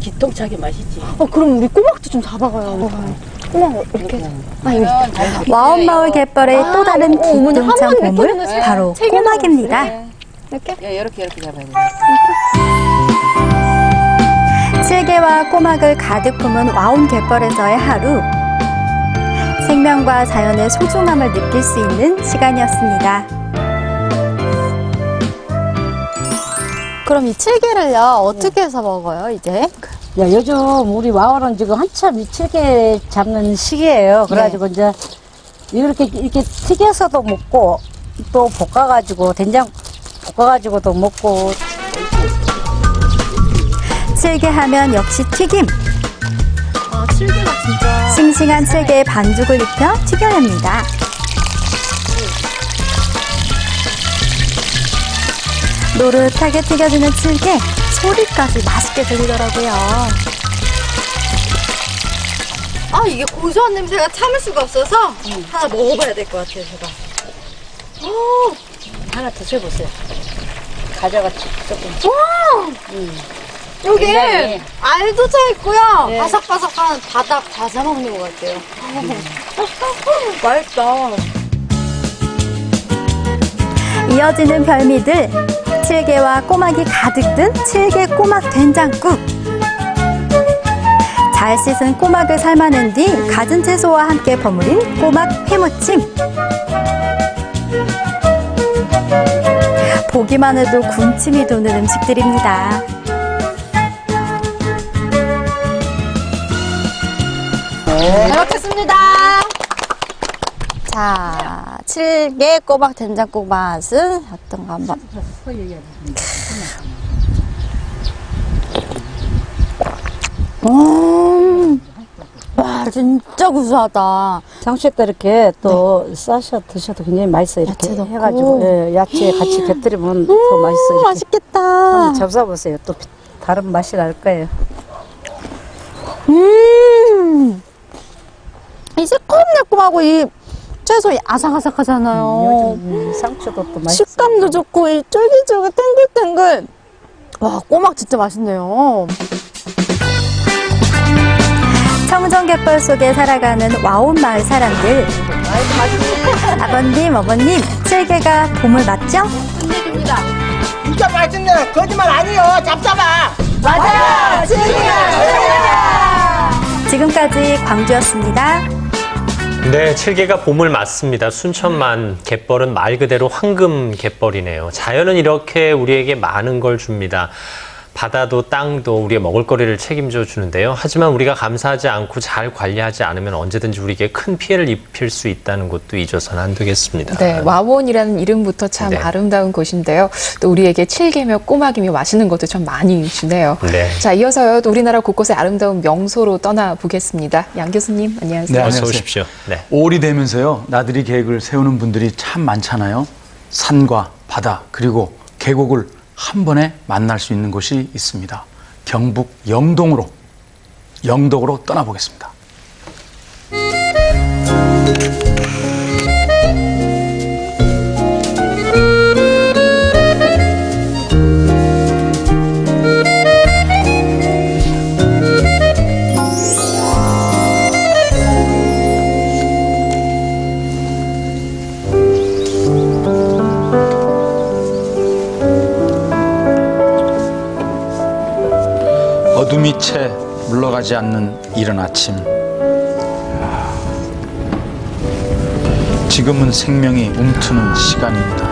기똥차게 맛있지. 그럼 우리 꼬막도 좀 잡아가요. 꼬막 이렇게. 여기 있다. 와온마을 갯벌의 또 다른 기똥찬 보물, 바로 꼬막입니다. 이렇게? 예, 이렇게 잡아야 돼. 칠개와 꼬막을 가득 품은 와온 갯벌에서의 하루. 생명과 자연의 소중함을 느낄 수 있는 시간이었습니다. 그럼 이 칠개를요, 어떻게 해서 먹어요, 이제? 야, 요즘 우리 와원은 지금 한참 이 칠개 잡는 시기예요. 그래가지고 이제 이렇게 튀겨서도 먹고 또 볶아가지고 된장 볶아가지고도 먹고. 칠개 하면 역시 튀김. 칠개가 진짜. 싱싱한 칠개에 반죽을 입혀 튀겨냅니다. 노릇하게 튀겨지는 칠개, 소리까지 맛있게 들리더라고요. 이게 고소한 냄새가 참을 수가 없어서 하나 먹어봐야 될 것 같아요, 제가. 하나 드셔보세요. 가져가 조금. 여기 굉장히. 알도 차 있고요. 네. 바삭바삭한 바닥 과자 먹는 것 같아요. 맛있다. 이어지는 별미들, 칠개와 꼬막이 가득 든 칠개 꼬막 된장국. 잘 씻은 꼬막을 삶아낸 뒤 갖은 채소와 함께 버무린 꼬막 회무침. 보기만 해도 군침이 도는 음식들입니다. 잘 먹겠습니다. 자, 칠개 꼬막 된장국 맛은 어떤가 한번. 와, 진짜 구수하다. 상추에다 이렇게 또 싸셔 드셔도 굉장히 맛있어요. 이렇게 야채 넣고. 해가지고 예, 야채 같이 곁들이면 더 맛있어요. 이렇게. 맛있겠다. 한번 잡숴보세요. 또 다른 맛이 날 거예요. 이 새콤달콤하고 이 채소 아삭아삭하잖아요. 요즘 상추도 또 맛있어요. 식감도 좋고 이 쫄깃쫄깃 탱글탱글. 와, 꼬막 진짜 맛있네요. 청정갯벌 속에 살아가는 와온 마을 사람들. 아버님, 어머님, 칠개가 보물 맞죠? 진짜 맛있네. 거짓말 아니요. 잡잡아. 맞아요! 지금까지 광주였습니다. 네, 칠개가 보물 맞습니다. 순천만 갯벌은 말 그대로 황금 갯벌이네요. 자연은 이렇게 우리에게 많은 걸 줍니다. 바다도 땅도 우리의 먹을거리를 책임져 주는데요. 하지만 우리가 감사하지 않고 잘 관리하지 않으면 언제든지 우리에게 큰 피해를 입힐 수 있다는 것도 잊어서는 안 되겠습니다. 네, 와원이라는 이름부터 참 네. 아름다운 곳인데요. 또 우리에게 칠개며 꼬막이며 맛있는 것도 참 많이 주네요. 네. 자, 이어서요. 또 우리나라 곳곳의 아름다운 명소로 떠나보겠습니다. 양 교수님, 안녕하세요. 네, 어서 안녕하세요. 오십시오. 네. 5월이 되면서요, 나들이 계획을 세우는 분들이 참 많잖아요. 산과 바다, 그리고 계곡을 한 번에 만날 수 있는 곳이 있습니다. 경북 영동으로 떠나보겠습니다. 어둠이 채 물러가지 않는 이른 아침. 지금은 생명이 움트는 시간입니다.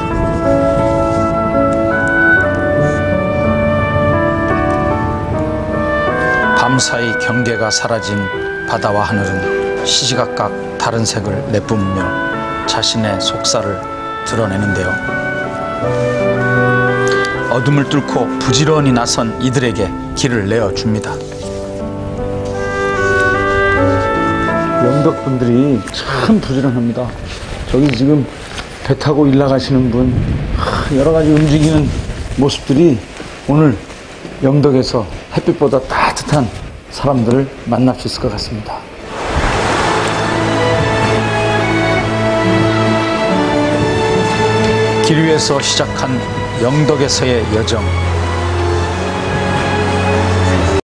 밤사이 경계가 사라진 바다와 하늘은 시시각각 다른 색을 내뿜으며 자신의 속살을 드러내는데요. 어둠을 뚫고 부지런히 나선 이들에게 길을 내어줍니다. 영덕분들이 참 부지런합니다. 저기 지금 배 타고 일 나가시는 분, 여러 가지 움직이는 모습들이 오늘 영덕에서 햇빛보다 따뜻한 사람들을 만날 수 있을 것 같습니다. 길 위에서 시작한 영덕에서의 여정.